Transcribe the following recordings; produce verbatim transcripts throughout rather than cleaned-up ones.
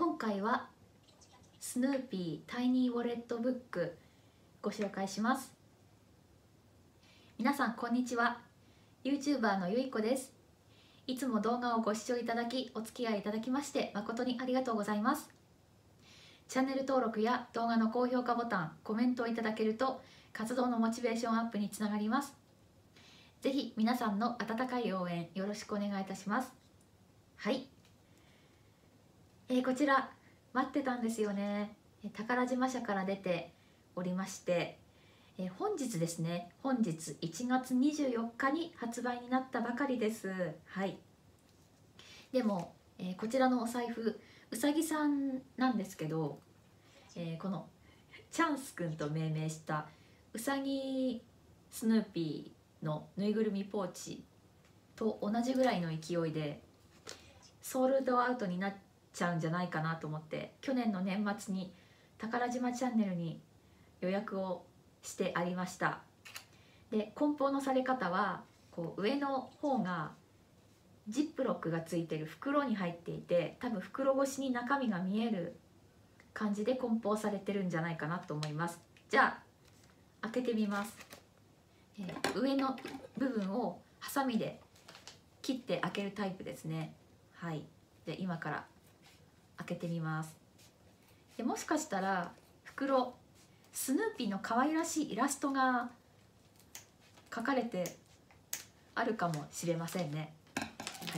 今回はスヌーピータイニーウォレットブックご紹介します。皆さんこんにちは。 YouTuber のゆいこです。いつも動画をご視聴いただきお付き合いいただきまして誠にありがとうございます。チャンネル登録や動画の高評価ボタン、コメントをいただけると活動のモチベーションアップにつながります。ぜひ皆さんの温かい応援よろしくお願いいたします。はい、えー、こちら待ってたんですよね。宝島社から出ておりまして、えー、本日ですね、本日いちがつにじゅうよっかに発売になったばかりです。はい。でも、えー、こちらのお財布うさぎさんなんですけど、えー、このチャンスくんと命名したうさぎスヌーピーのぬいぐるみポーチと同じぐらいの勢いでソールドアウトになっちゃうんじゃないかなと思って、去年の年末に宝島チャンネルに予約をしてありました。で、梱包のされ方はこう上の方がジップロックがついてる袋に入っていて、多分袋越しに中身が見える感じで梱包されてるんじゃないかなと思います。じゃあ開けてみます。えー、上の部分をハサミで切って開けるタイプですね。はい。で、今から開けてみます。で、もしかしたら袋スヌーピーの可愛らしいイラストが描かれてあるかもしれませんね。はい。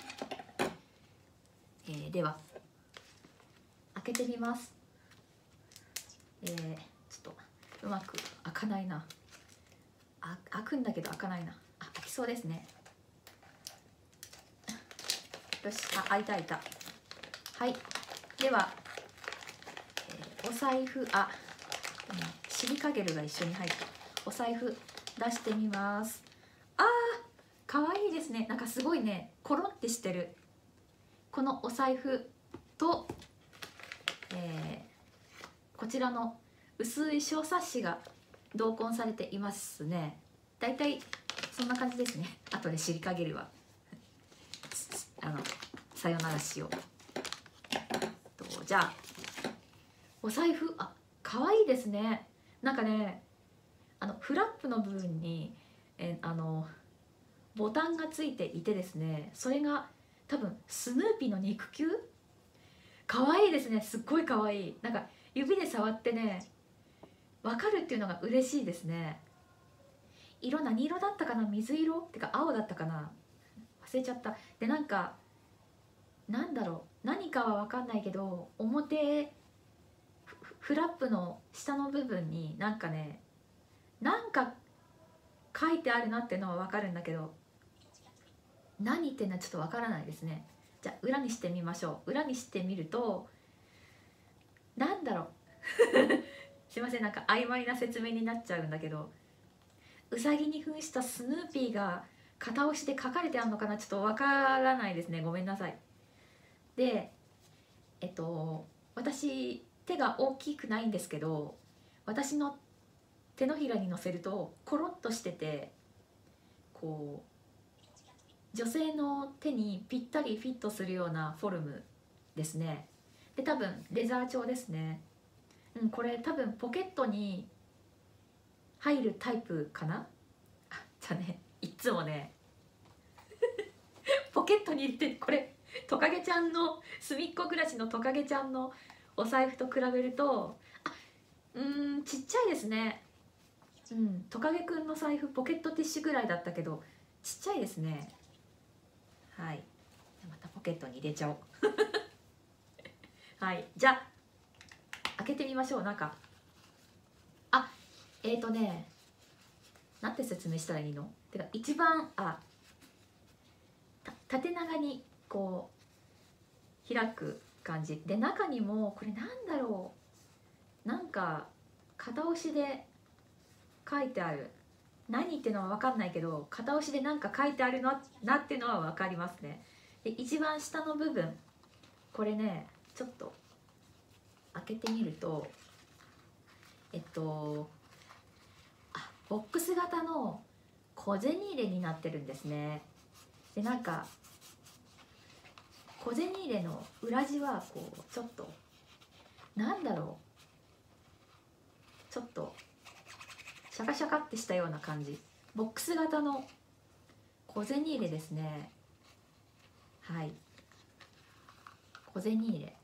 えー、では開けてみます。えー、ちょっとうまく開かないな。あ、開くんだけど開かないな。あ、開きそうですね。よし、あ、開いた開いた。はい。では、えー、お財布、あ、うん、シリカゲルが一緒に入ってお財布出してみます。あー、かわいいですね。なんかすごいね、コロンってしてる。このお財布と、えー、こちらの薄い小冊子が同梱されていますね。だいたいそんな感じですね。あとでシリカゲルはあのさよならしよう。とじゃあお財布、あ、可愛いですね。なんかね、あのフラップの部分にえあのボタンがついていてですね、それが多分スヌーピーの肉球。可愛いですね。すっごい可愛い。なんか指で触ってね分かるっていうのが嬉しいですね。色何色だったかな、水色ってか青だったかな、忘れちゃった。で、なんかなんだろう、何かは分かんないけど表フラップの下の部分になんかね、なんか書いてあるなっていうのは分かるんだけど何っていうのはちょっと分からないですね。じゃあ裏にしてみましょう。裏にしてみるとなんだろうすいません、なんか曖昧な説明になっちゃうんだけど、うさぎに扮したスヌーピーが片押しで書かれてあるのかな、ちょっと分からないですね。ごめんなさい。で、えっと私手が大きくないんですけど、私の手のひらに乗せるとコロッとしてて、こう女性の手にぴったりフィットするようなフォルムですね。で、多分レザー調ですね。うん、これ多分ポケットに入るタイプかな。あ、じゃあね、いつもねポケットに入れて、これトカゲちゃんの隅っこ暮らしのトカゲちゃんのお財布と比べると、あ、うーん、ちっちゃいですね。うん、トカゲくんの財布ポケットティッシュぐらいだったけどちっちゃいですね。はい、またポケットに入れちゃおうはい、じゃあ開けてみましょう。なんか、あ、えーとね、なんて説明したらいいの？てか一番、あ、縦長にこう開く感じで、中にもこれなんだろう、なんか片押しで書いてある。何っていうのは分かんないけど片押しで何か書いてあるのなっていうのは分かりますね。で、一番下の部分、これね、ちょっと開けてみると、えっとあ、ボックス型の小銭入れになってるんですね。で、なんか小銭入れの裏地はこうちょっとなんだろう、ちょっとシャカシャカってしたような感じ、ボックス型の小銭入れですね。はい、小銭入れ、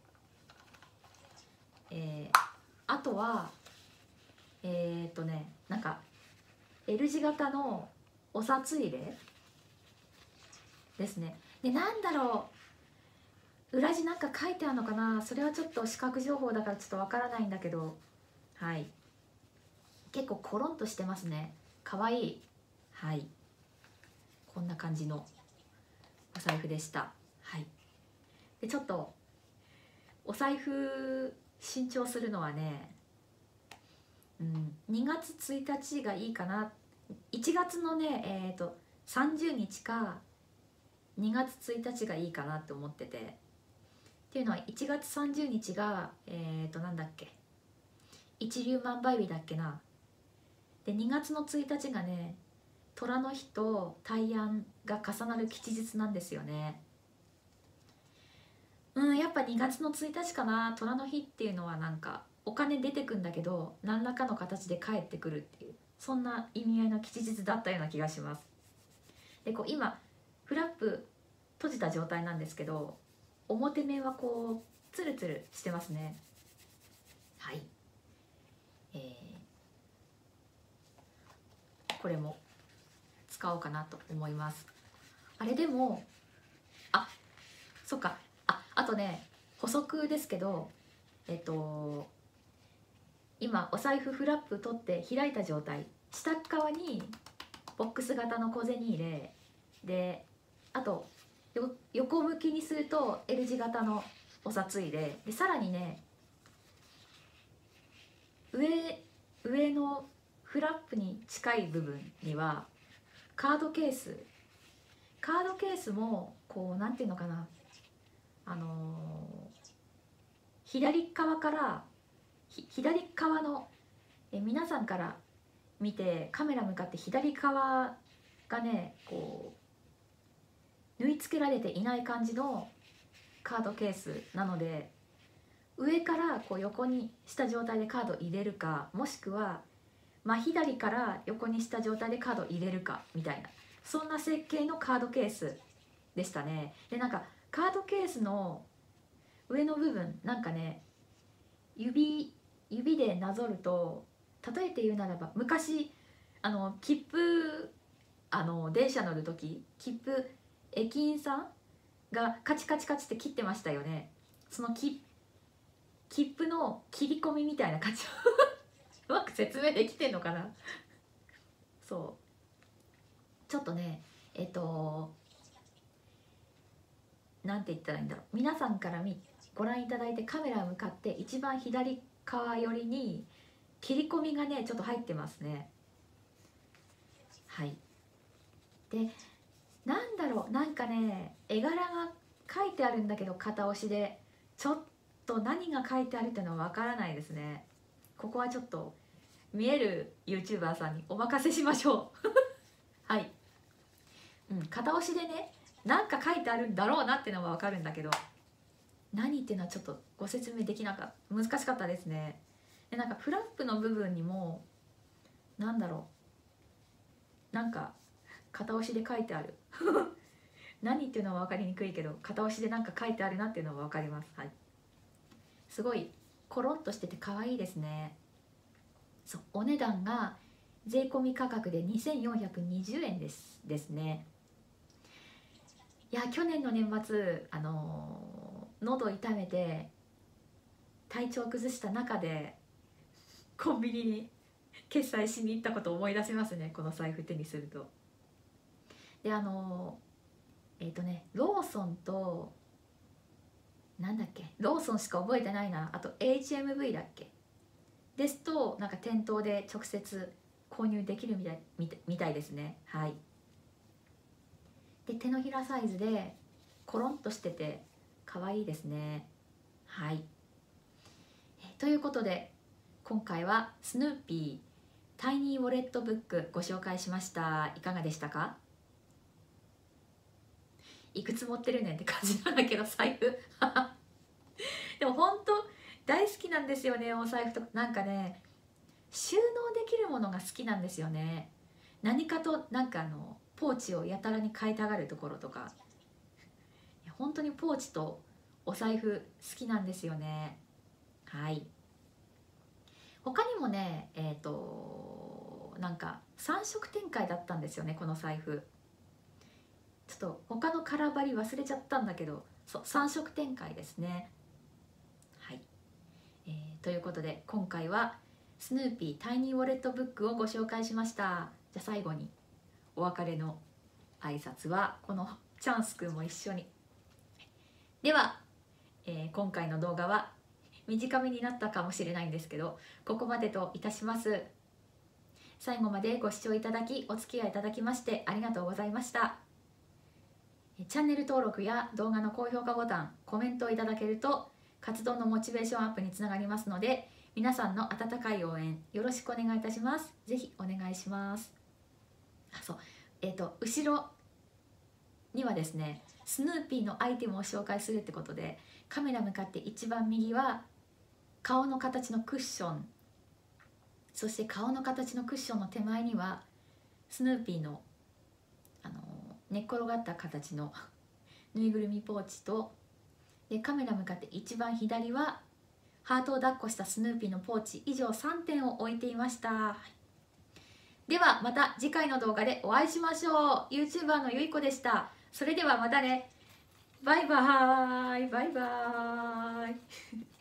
えー、あとはえー、っとねなんか L 字型のお札入れですね。で、なんだろう、裏地なんか書いてあるのかな、それはちょっと視覚情報だからちょっとわからないんだけど、はい、結構コロンとしてますね。かわいい。はい、こんな感じのお財布でした。はい、でちょっとお財布新調するのはね、うん、にがつついたちがいいかな。いちがつのね、えー、とさんじゅうにちかにがつついたちがいいかなって思ってて、っていうのはいちがつさんじゅうにちがえっ、となんだっけ、一粒万倍日だっけな。でにがつのついたちがね、寅の日と大安が重なる吉日なんですよね。うん、やっぱにがつのついたちかな。寅の日っていうのはなんかお金出てくんだけど何らかの形で返ってくるっていう、そんな意味合いの吉日だったような気がします。でこう今フラップ閉じた状態なんですけど、表面はこうツルツルしてますね。はい、えー、これも使おうかなと思います。あれでもあそっか、ああとね補足ですけど、えっと今お財布フラップ取って開いた状態、下側にボックス型の小銭入れで、あとよ横向きにすると L 字型のお札入れで、さらにね上上のフラップに近い部分にはカードケース、カードケースもこうなんていうのかな、あのー、左側から左側のえ皆さんから見てカメラ向かって左側がねこう縫い付けられていない感じのカードケースなので、上からこう横にした状態でカード入れるか、もしくは真左から横にした状態でカード入れるかみたいな、そんな設計のカードケースでしたね。でなんかカードケースの上の部分なんかね、指指でなぞると、例えて言うならば昔あの切符、あの電車乗る時切符駅員さんがカチカチカチって切ってましたよね。その切切符の切り込みみたいな感じうまく説明できてんのかなそうちょっとねえっとなんて言ったらいいんだろう、皆さんから見ご覧いただいてカメラ向かって一番左側寄りに切り込みがねちょっと入ってますね。はい、でなんだろう、なんかね絵柄が書いてあるんだけど片押しでちょっと何が書いてあるっていうのはわからないですね。ここはちょっと見える YouTuber さんにお任せしましょうはい、うん、片押しでねなんか書いてあるんだろうなっていうのはわかるんだけど、何っていうのはちょっとご説明できなかった難しかったですね。でなんかフラップの部分にもなんだろう、なんか片押しで書いてある何っていうのは分かりにくいけど片押しでなんか書いてあるなっていうのは分かります。はい、すごいコロッとしてて可愛いですね。そうお値段が税込み価格でにせんよんひゃくにじゅうえんですですね。いや去年の年末あのー、喉痛めて体調崩した中でコンビニに決済しに行ったことを思い出しますね、この財布手にすると。であのー、えっ、ー、とねローソンとなんだっけ、ローソンしか覚えてないな、あと エイチエムブイ だっけですとなんか店頭で直接購入できるみたいみたみたいですね。はい、で手のひらサイズでコロンとしてて可愛いですね。はい、ということで今回はスヌーピータイニーウォレットブックご紹介しました。いかがでしたか？ いくつ持ってるねんって感じなんだけど財布でも本当大好きなんですよね、お財布とか。なんかね、収納できるものが好きなんですよね。何かとなんかあのポーチをやたらに買いたがるところとか、いや本当にポーチとお財布好きなんですよね。はい。他にもね、えっとなんかさん色展開だったんですよね、この財布。ちょっと他のカラーバリ忘れちゃったんだけど、そうさん色展開ですね。はい、えー、ということで今回はスヌーピータイニーウォレットブックをご紹介しました。じゃあ最後にお別れの挨拶はこのチャンスくんも一緒に。では、えー、今回の動画は短めになったかもしれないんですけど、ここまでといたします。最後までご視聴いただきお付き合いいただきましてありがとうございました。チャンネル登録や動画の高評価ボタン、コメントをいただけると活動のモチベーションアップにつながりますので、皆さんの温かい応援よろしくお願いいたします。ぜひお願いします。あ、そう、えっと後ろにはですね、スヌーピーのアイテムを紹介するってことで、カメラ向かって一番右は顔の形のクッション、そして顔の形のクッションの手前にはスヌーピーのあの寝っ転がった形のぬいぐるみポーチと、でカメラ向かって一番左はハートを抱っこしたスヌーピーのポーチ、以上さんてんを置いていました。ではまた次回の動画でお会いしましょう。 YouTuber のゆいこでした。それではまたね。バイバーイバイバーイ